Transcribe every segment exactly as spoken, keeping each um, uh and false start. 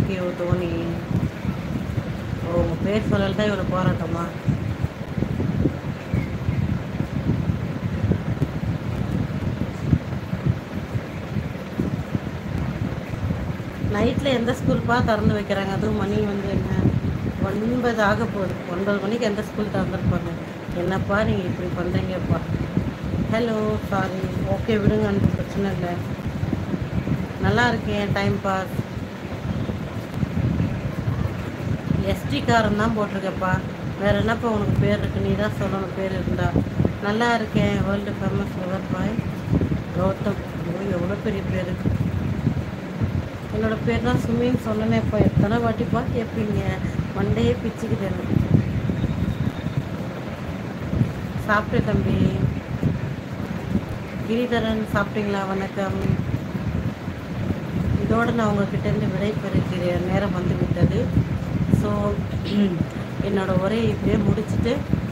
Thank you Dhoni. ஓ உங்கள் பேர் சொல்லல தான் இவ்வளோ போராட்டமா? நைட்டில் எந்த ஸ்கூல்ப்பா திறந்து வைக்கிறாங்க? அதுவும் மணி வந்து என்ன ஒன்பது ஆக போகுது. ஒன்பது மணிக்கு எந்த ஸ்கூல் திறந்துருப்பாங்க? என்னப்பா நீங்கள் இப்படி பண்ணுறீங்கப்பா. ஹலோ சாரி, ஓகே விடுங்க, அந்த பிரச்சனை இல்லை. நல்லா இருக்கேன், டைம் பாஸ். எஸ்டி காரன் தான் போட்டிருக்கப்பா. வேறு என்னப்பா உனக்கு பேர் இருக்குது? நீ தான் சொல்லணும் பேர் இருந்தா. நல்லா இருக்கேன். World famous lover boy Gautham. எவ்வளோ பெரிய பேர். என்னோடய பேர் தான் சுமின்னு சொன்னேன். இப்போ எத்தனை வாட்டிப்பா கேட்பீங்க? மண்டையே பிச்சுக்குது. சாப்பிட்டேன் தம்பி. கிரிதரன் சாப்பிட்டீங்களா? வணக்கம். இதோடு நான் உங்ககிட்டேருந்து விடை பெறுகிற நேரம் வந்து விட்டது. ஸோ என்னோடய உரையை இப்படியே முடிச்சுட்டு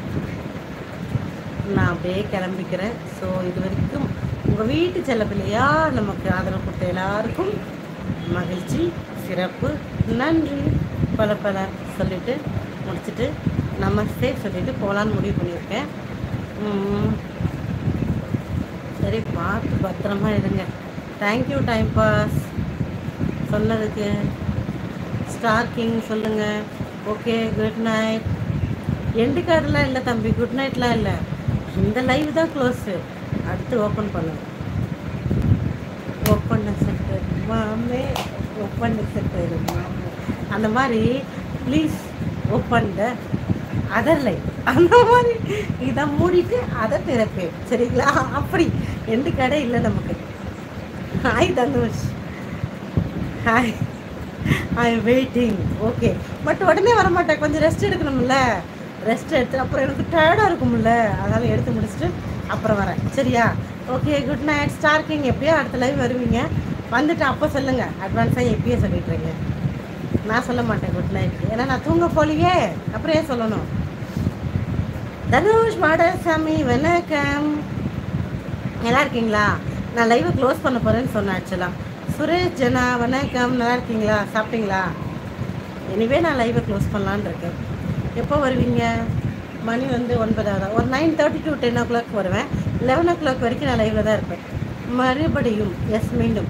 நான் அப்படியே கிளம்பிக்கிறேன். ஸோ இது வரைக்கும் உங்கள் வீட்டு செல்லப்பிள்ளையா நமக்கு ஆதரவு கொடுத்த எல்லாருக்கும் மகிழ்ச்சி, சிறப்பு, நன்றி, பல பல சொல்லிவிட்டு முடிச்சுட்டு நமஸ்தே சொல்லிவிட்டு போகலான்னு முடிவு பண்ணியிருக்கேன். சரி, பார்த்து பத்திரமா இருங்க. தேங்க்யூ டைம் பாஸ் சொன்னதுக்கு. ஸ்டார் கிங் சொல்லுங்கள். Okay, good night. எண்டு கார்டெலாம் இல்லை தம்பி, குட் நைட்லாம் இல்லை. இந்த லைவ் தான் க்ளோஸு. அடுத்து ஓப்பன் பண்ணுங்க. ஓப்பன் செக்டர் மாமே, ஓப்பன் செக்டர் மாமே, அந்த மாதிரி please open the other live, அந்த மாதிரி இதை மூடிட்டு அதை திறப்பேன். சரிங்களா? அப்படி எந்த கடை இல்லை நமக்கு. Hi Dhanush, hi, I am waiting. Okay, but உடனே வரமாட்டேன், கொஞ்சம் ரெஸ்ட் எடுக்கணும்ல. ரெஸ்ட் எடுத்து அப்புறம் எனக்கு டயர்டாக இருக்கும்ல, அதனால் எடுத்து முடிச்சுட்டு அப்புறம் வரேன். சரியா? Okay, good night. Star king எப்படியோ அடுத்த லைவ் வருவீங்க, வந்துட்டு அப்போ சொல்லுங்கள். அட்வான்ஸாக எப்பயே சொல்லிட்டுருங்க, நான் சொல்ல மாட்டேன் குட் நைட், ஏன்னா நான் தூங்க போலியே. அப்புறம் ஏன் சொல்லணும்? தனுஷ் மாடசாமி வணக்கம், நல்லா இருக்கீங்களா? நான் லைவை க்ளோஸ் பண்ண போகிறேன்னு சொன்னேன் ஆக்சுவலாக. சுரேஷ் ஜனா வணக்கம், நல்லா இருக்கீங்களா? சாப்பிட்டீங்களா? எனிவே நான் லைவை க்ளோஸ் பண்ணலான்னு இருக்கேன். எப்போ வருவீங்க? மணி வந்து ஒன்பதாவது, ஒரு nine thirty to ten o'clock வருவேன். லெவன் ஓ கிளாக் வரைக்கும் நான் லைவில் தான் இருப்பேன். மறுபடியும் எஸ் மீண்டும்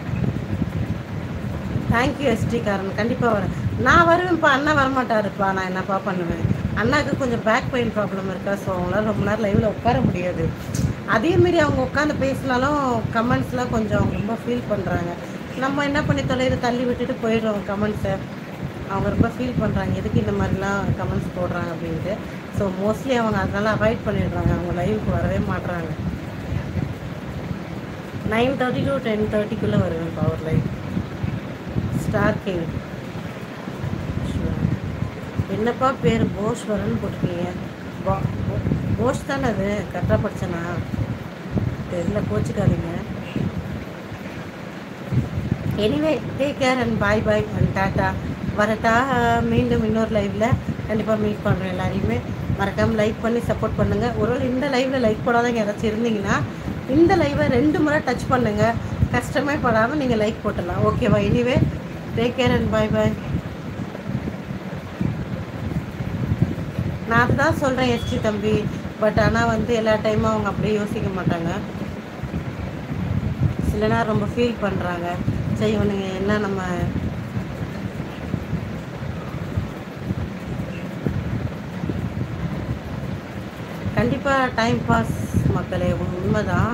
தேங்க்யூ எஸ்டி காரன், கண்டிப்பாக வரேன். நான் வருவேன்ப்பா, அண்ணா வரமாட்டாருப்பா. நான் என்னப்பா பண்ணுவேன்? அண்ணாவுக்கு கொஞ்சம் பேக் பெயின் ப்ராப்ளம் இருக்கா, ஸோ அவங்களால ரொம்ப நேரம் லைவில் உட்கார முடியாது. அதேமாரி அவங்க உட்காந்து பேசினாலும் கமெண்ட்ஸ்லாம் கொஞ்சம் அவங்க ரொம்ப ஃபீல் பண்ணுறாங்க. நம்ம என்ன பண்ணி தொலைது தள்ளி விட்டுட்டு போயிடுறோம் கமெண்ட்ஸை. அவங்க ரொம்ப ஃபீல் பண்ணுறாங்க, எதுக்கு இந்த மாதிரிலாம் கமெண்ட்ஸ் போடுறாங்க அப்படின்ட்டு. ஸோ மோஸ்ட்லி அவங்க அதனால் அவாய்ட் பண்ணிடுறாங்க, அவங்க லைவுக்கு வரவே மாட்டுறாங்க. நைன் தேர்ட்டி டு டென் தேர்ட்டிக்குள்ளே வருவேன் பவர் லைவ். ஸ்டார் கிங் என்னப்பா பேர்? போஷ்வரன் போட்டிருக்கீங்க. போ போஷ் தானே அது? கரெக்டாக படித்தேனா தெரியல, கோச்சிக்காதீங்க. Anyway take care and bye bye and tata. வரட்டா? மீண்டும் இன்னொரு லைவில் கண்டிப்பாக மீட் பண்ணுறேன். எல்லாரையுமே மறக்காமல் லைக் பண்ணி சப்போர்ட் பண்ணுங்கள். ஒருவேளை இந்த லைவில் லைக் போடாதவங்க யாராச்சும் இருந்தீங்கன்னா இந்த லைவை ரெண்டு முறை டச் பண்ணுங்கள், கஷ்டமே படாமல் நீங்கள் லைக் போட்டுடலாம். ஓகேவா? Anyway take care and bye bye. நான் அதுதான் சொல்கிறேன் எஸ்டி தம்பி, பட் ஆனால் வந்து எல்லா டைமும் அவங்க அப்படியே யோசிக்க மாட்டாங்க. சில நேரம் ரொம்ப ஃபீல் பண்ணுறாங்க. சரி இவனுங்க என்ன நம்ம கண்டிப்பாக டைம் பாஸ் மக்களே, உண்மைதான்.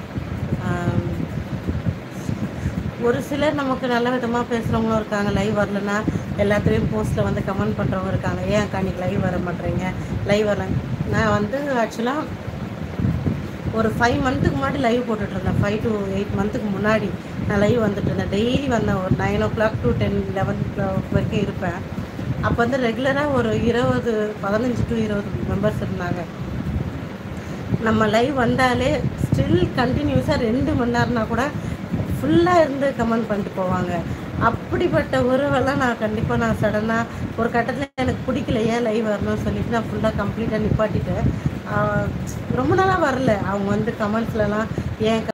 ஒரு சிலர் நமக்கு நல்ல விதமாக பேசுகிறவங்களும் இருக்காங்க. லைவ் வரலன்னா எல்லாத்துலேயும் போஸ்ட்டில் வந்து கமெண்ட் பண்ணுறவங்க இருக்காங்க. ஏன் அக்கா அன்றைக்கி லைவ் வர மாட்டேறீங்க, லைவ் வரல. நான் வந்து ஆக்சுவலாக ஒரு ஃபைவ் மந்த்துக்கு முன்னாடி லைவ் போட்டுட்ருந்தேன். ஃபைவ் டு எயிட் மந்த்துக்கு முன்னாடி நான் லைவ் வந்துட்டு இருந்தேன். டெய்லி வந்தேன். ஒரு nine o'clock to ten eleven clock வரைக்கும் இருப்பேன். அப்போ வந்து ரெகுலராக ஒரு இருபது பதினஞ்சு டு இருபது மெம்பர்ஸ் இருந்தாங்க. நம்ம லைவ் வந்தாலே ஸ்டில் கண்டினியூஸாக ரெண்டு மணி நேரம்னா கூட ஃபுல்லாக இருந்து கமெண்ட் பண்ணிட்டு போவாங்க. அப்படிப்பட்ட உறவெல்லாம் நான் கண்டிப்பாக நான் சடனாக ஒரு கட்டத்தில் எனக்கு பிடிக்கல, ஏன் லைவ் வரணும்னு சொல்லிவிட்டு நான் ஃபுல்லாக கம்ப்ளீட்டாக நிப்பாட்டிட்டேன். ரொம்ப நாளாக வரல. அவங்க வந்து கமெண்ட்ஸ்லலாம் ஏன்